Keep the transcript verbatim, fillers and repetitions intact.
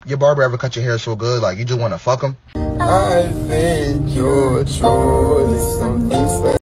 Your barber ever cut your hair so good, like you just want to fuck him? I think your choice something